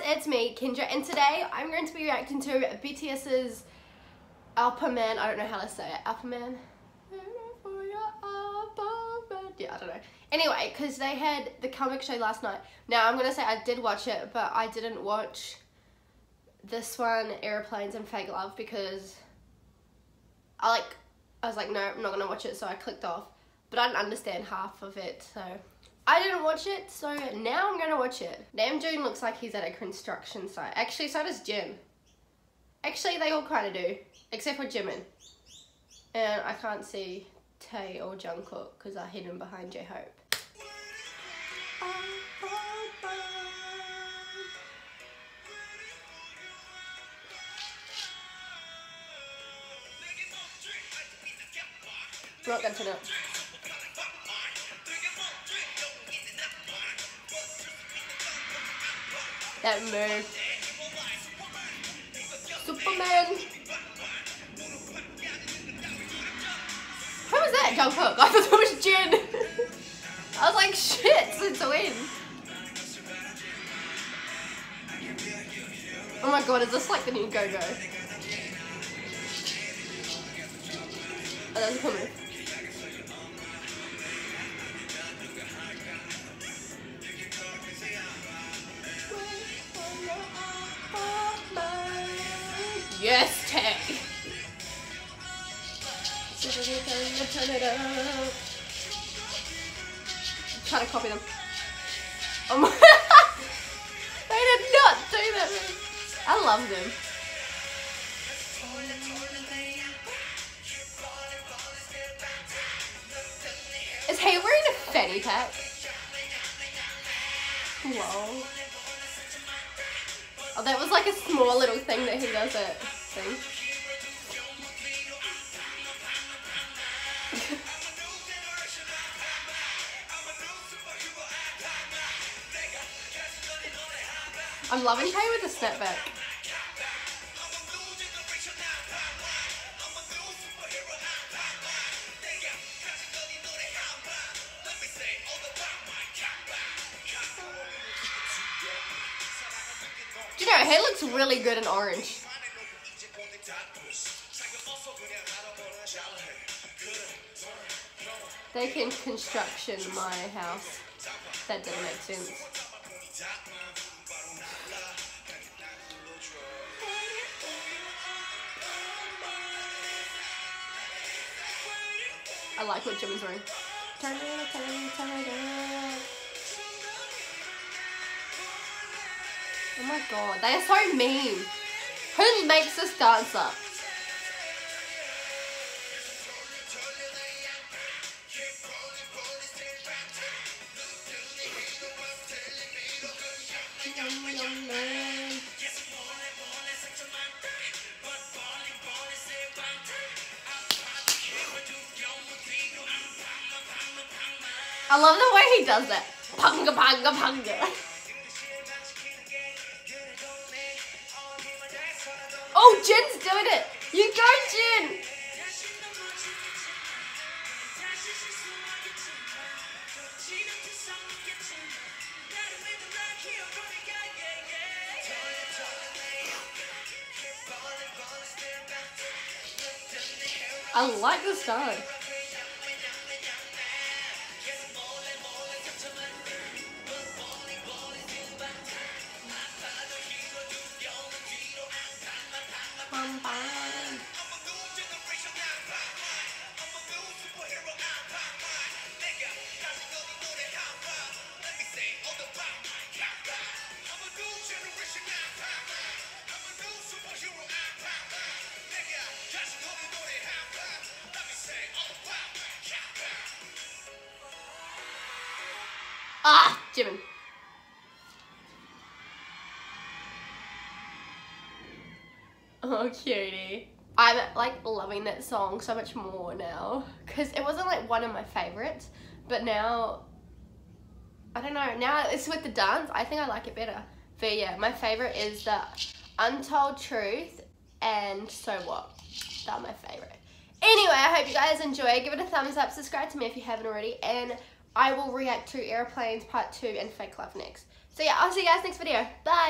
it's me, Kendra, and today I'm going to be reacting to BTS's Alphaman. I don't know how to say it. Alphaman? Yeah, I don't know. Anyway, because they had the comic show last night. Now, I'm going to say I did watch it, but I didn't watch this one, Airplanes and Fake Love, because I was like, no, I'm not going to watch it, so I clicked off. But I didn't understand half of it, so I didn't watch it, so now I'm going to watch it. Namjoon looks like he's at a construction site. Actually, so does Jin. Actually, they all kind of do, except for Jimin. And I can't see Tae or Jungkook because I hid him behind J-Hope. I'm not going to turn it up. That move. Superman. Who was that? Jungkook. I thought it was Jin. I was like, shit, since when? Oh my god, is this like the new Go-Go? Oh, that's a cool move. Yes, Tae! Turn it up. Try to copy them. Oh my they did not do that. I love them. Is he wearing a fanny pack? Whoa. Oh, that was like a small little thing that he does it. Thing. I'm loving Tae with the snapback. Do you know, he looks really good in orange. They can construction my house. That didn't make sense. I like what Jimin's wearing. Turn it up, turn it up, turn it up. Oh my god, they are so mean. Who makes this dance up? I love the way he does that. Punga punga punga. Oh, Jin's doing it. You go, Jin. I like this style. Ah, Jimin. Oh, cutie. I'm like loving that song so much more now because it wasn't like one of my favorites, but now, I don't know, now it's with the dance, I think I like it better. But yeah, my favorite is the Untold Truth and So What. They're my favorite. Anyway, I hope you guys enjoy. Give it a thumbs up, subscribe to me if you haven't already, and I will react to Airplanes Part 2 and Fake Love next. So yeah, I'll see you guys next video. Bye!